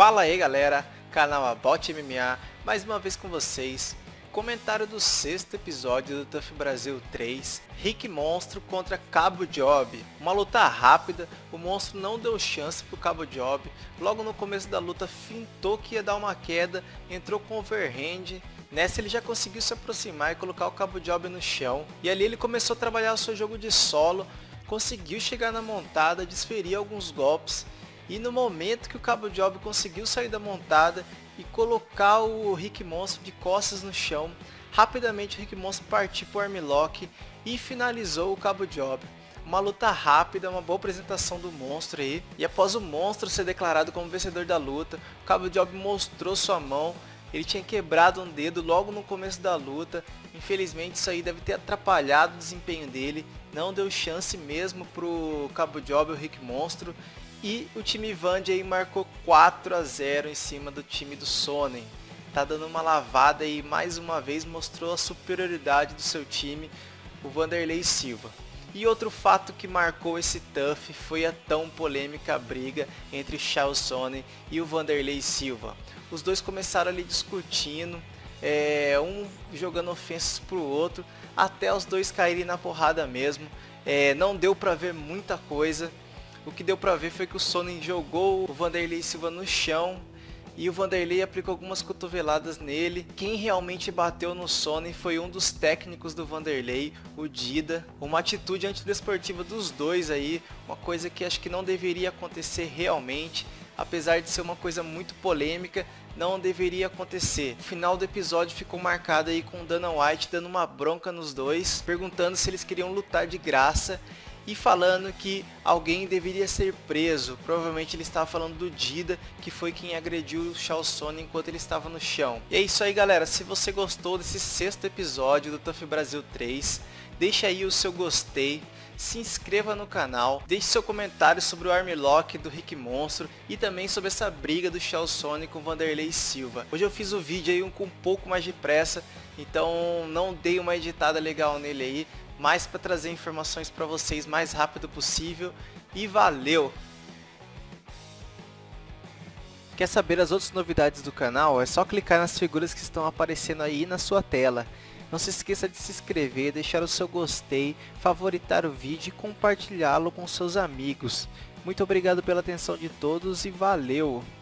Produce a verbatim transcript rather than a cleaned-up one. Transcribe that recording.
Fala aí galera, canal About M M A, mais uma vez com vocês. Comentário do sexto episódio do Tough Brasil três, Rick Monstro contra Cabo Job. Uma luta rápida, o Monstro não deu chance pro Cabo Job, logo no começo da luta fintou que ia dar uma queda, entrou com overhand. Nessa ele já conseguiu se aproximar e colocar o Cabo Job no chão, e ali ele começou a trabalhar o seu jogo de solo, conseguiu chegar na montada, desferir alguns golpes. E no momento que o Cabo Job conseguiu sair da montada e colocar o Rick Monstro de costas no chão, rapidamente o Rick Monstro partiu para o armlock e finalizou o Cabo Job. Uma luta rápida, uma boa apresentação do Monstro aí. E após o Monstro ser declarado como vencedor da luta, o Cabo Job mostrou sua mão. Ele tinha quebrado um dedo logo no começo da luta. Infelizmente isso aí deve ter atrapalhado o desempenho dele. Não deu chance mesmo pro Cabo Job, o Rick Monstro. E o time Vandy aí marcou quatro a zero em cima do time do Sonnen. Tá dando uma lavada e mais uma vez mostrou a superioridade do seu time, o Vanderlei Silva. E outro fato que marcou esse Tough foi a tão polêmica briga entre Chael Sonnen e o Vanderlei Silva. Os dois começaram ali discutindo, é, um jogando ofensas pro outro, até os dois caírem na porrada mesmo. É, não deu pra ver muita coisa. O que deu pra ver foi que o Sonnen jogou o Vanderlei Silva no chão e o Vanderlei aplicou algumas cotoveladas nele. Quem realmente bateu no Sonnen foi um dos técnicos do Vanderlei, o Dida. Uma atitude antidesportiva dos dois aí, uma coisa que acho que não deveria acontecer realmente. Apesar de ser uma coisa muito polêmica, não deveria acontecer. O final do episódio ficou marcado aí com o Dana White dando uma bronca nos dois, perguntando se eles queriam lutar de graça. E falando que alguém deveria ser preso. Provavelmente ele estava falando do Dida, que foi quem agrediu o Chael Sonnen enquanto ele estava no chão. E é isso aí galera, se você gostou desse sexto episódio do Tough Brasil três, deixa aí o seu gostei, se inscreva no canal, deixe seu comentário sobre o armlock do Rick Monstro e também sobre essa briga do Chael Sonnen com o Vanderlei Silva. Hoje eu fiz o vídeo aí com um pouco mais de pressa, então não dei uma editada legal nele aí, mais para trazer informações para vocês mais rápido possível, e valeu! Quer saber as outras novidades do canal? É só clicar nas figuras que estão aparecendo aí na sua tela. Não se esqueça de se inscrever, deixar o seu gostei, favoritar o vídeo e compartilhá-lo com seus amigos. Muito obrigado pela atenção de todos e valeu!